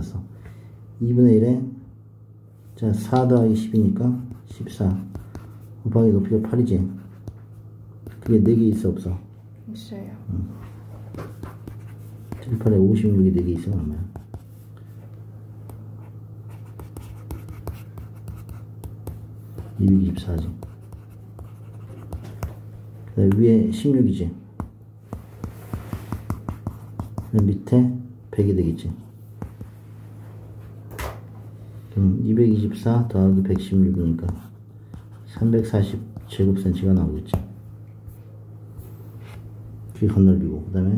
썼어. 2분의 1에 자 4 더하기 10이니까 14 곱하기 높이가 8이지. 그게 4개 있어 없어? 있어요. 7, 8에 56이 4개 있어. 얼마야? 224지. 그 다음에 위에 16이지. 밑에 100이 되겠지. 그럼 224 더하기 116이니까 340 제곱센치가 나오겠지. 그게 건널비고, 그 다음에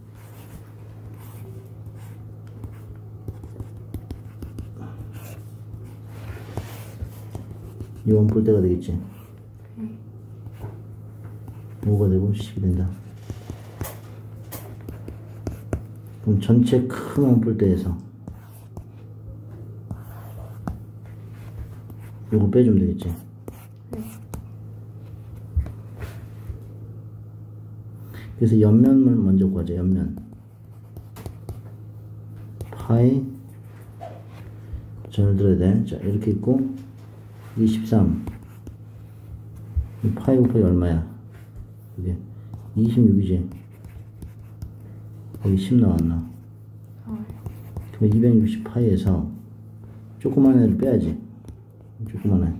이 원뿔대가 되겠지. 5가 되고 10이 된다. 그럼 전체 큰 원뿔대에서 요거 빼주면 되겠지. 그래서 옆면을 먼저 구하자. 옆면 파이 전을 들어야 돼. 자 이렇게 있고 이게 13 이 파이 곱하기 얼마야? 이게 26이지. 여기 10 나왔나? 그럼 260 파이에서 조그만 애를 빼야지. 조그만 애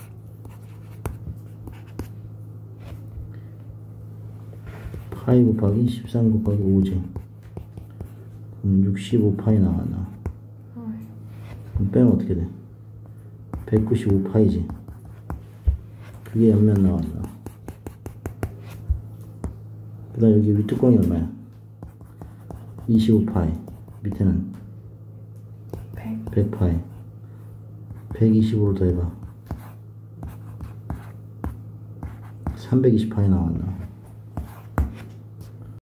파이 곱하기 13 곱하기 5지. 그럼 65 파이 나왔나? 그럼 빼면 어떻게 돼? 195 파이지. 그게 옆면 나왔나? 그 다음 여기 윗뚜껑이 얼마야? 25 파이. 밑에는 100 파이. 125로 더해봐. 320 파이 나왔나?